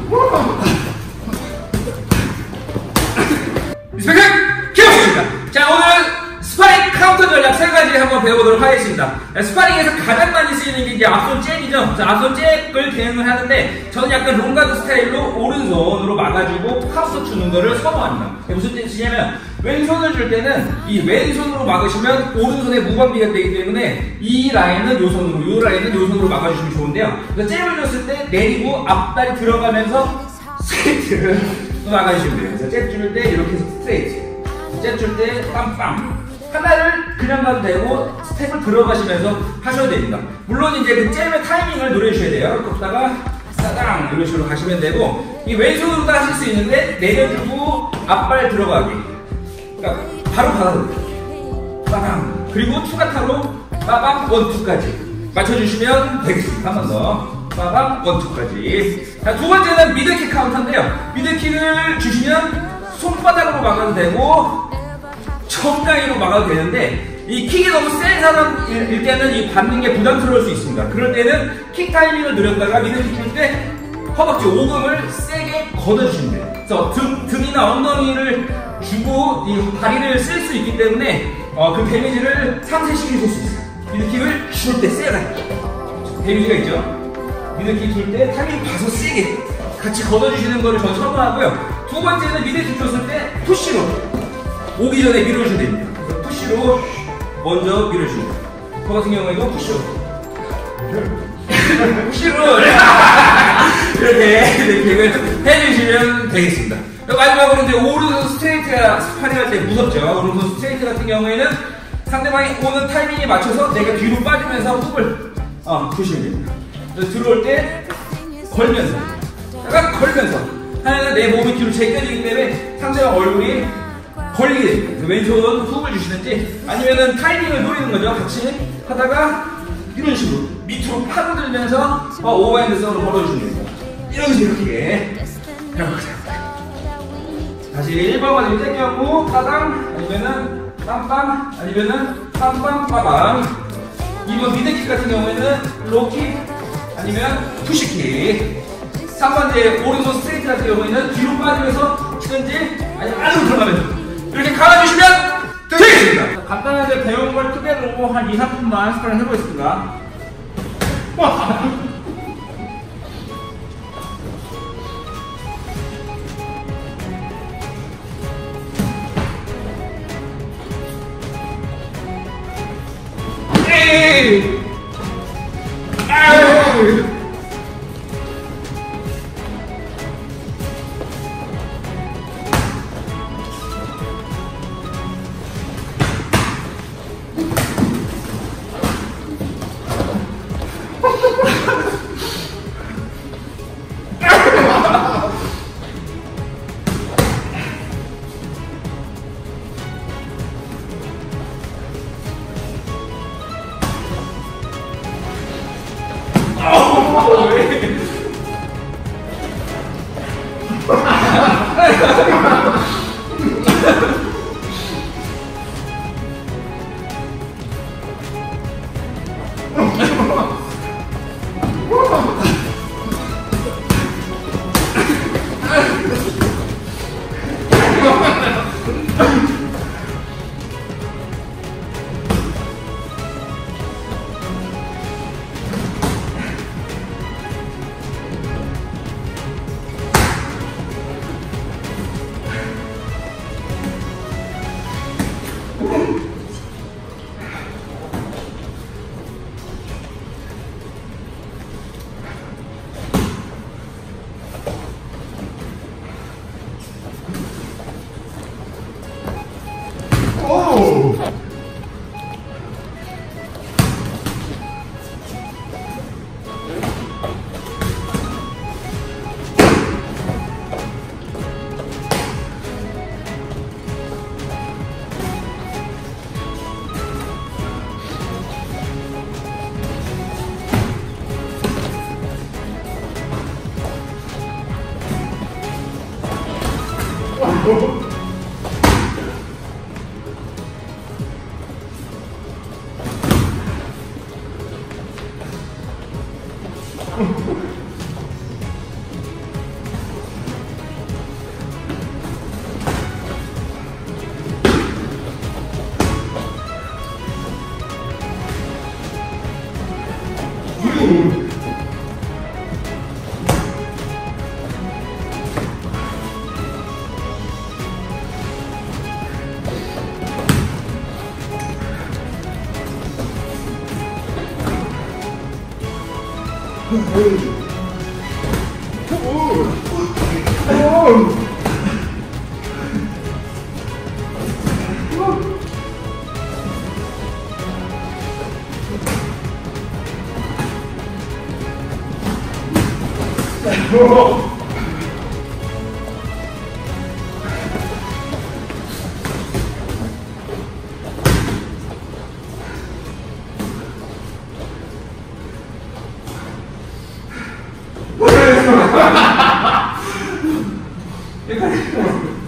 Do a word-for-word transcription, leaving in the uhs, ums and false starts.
리스펙트 키워주십니다. 자, 오늘은 스파링 카운터 전략 세 가지 한번 배워보도록 하겠습니다. 스파링에서 가장 많이 쓰이는 게 이제 앞손 잭이죠. 자, 앞손 잭을 대응을 하는데 저는 약간 롱가드 스타일로 오른손으로 막아주고 카운터 주는 거를 선호합니다. 무슨 뜻이냐면 왼손을 줄 때는 이 왼손으로 막으시면 오른손에 무방비가 되기 때문에 이 라인은 요 손으로, 이 라인은 요 손으로 막아주시면 좋은데요. 잽을 줬을 때 내리고 앞다리 들어가면서 스트레이트를 막아주시면 돼요. 그래서 잽 줄 때 이렇게 해서 스트레이트, 잽 줄 때 빰빰. 하나를 그냥 가도 되고 스텝을 들어가시면서 하셔야 됩니다. 물론 이제 그 잽의 타이밍을 노려주셔야 돼요. 걷다가 따당 이런 식으로 가시면 되고, 이 왼손으로도 하실 수 있는데 내려주고 앞발 들어가기. 그러니까 바로 받아도 돼요. 따당. 그리고 투가타로 빠방 원투까지 맞춰주시면 되겠습니다. 한 번 더. 빠방 원투까지. 자, 두 번째는 미들킥 카운터인데요. 미들킥을 주시면 손바닥으로 막아도 되고 정강이로 막아도 되는데, 이 킥이 너무 센 사람일 때는 이 받는 게 부담스러울 수 있습니다. 그럴 때는 킥 타이밍을 노렸다가 미들킥 줄 때 허벅지 오금을 세게 걷어주시면 돼요. 그래서 등, 등이나 엉덩이를 주고 이 다리를 쓸 수 있기 때문에 어, 그 데미지를 상쇄시킬 수 있어요. 미들킥을 줄 때 세게 데미지가 있죠. 미들킥 줄 때 타이밍 봐서 세게 같이 걷어주시는 거를 저는 선호하고요. 두 번째는 미들킥 줬을 때 푸시로 오기 전에 밀어주셔야 됩니다. 그래서 푸시로 먼저 밀어주시면 돼요. 저 같은 경우에도 푸시로 푸시로 이렇게 이렇게 해주시면 되겠습니다. 마지막으로 이제 오른손 스트레이트가 스파링 할 때 무섭죠. 오른손 스트레이트 같은 경우에는 상대방이 오는 타이밍에 맞춰서 내가 뒤로 빠지면서 훅을 어, 주시면 됩니다. 들어올 때 걸면서 약간 걸면서 하나는 내 몸이 뒤로 제껴지기 때문에 상대방 얼굴이 걸리게 됩니다. 왼손 훅을 주시는지 아니면은 타이밍을 노리는 거죠. 같이 하다가 이런 식으로 밑으로 파고들면서 어, 오버핸드성으로 걸어주시면 됩니다. 이런 식으로 이렇게 다시 일 번까지 땡겨고 따당 아니면은 빰빰 아니면은 빰빰 빠방. 이 번 미드킥 같은 경우에는 로킥 아니면 푸시킥. 삼 번째 오른손 스트레이트 같은 경우에는 뒤로 빠지면서 치든지 아니면 안으로 들어가면서 이렇게 갈아주시면 되겠습니다. 간단하게 배운 걸 그대로 한 이, 삼 분만 스파링 해보겠습니다. 에이! 에이! 여기까지.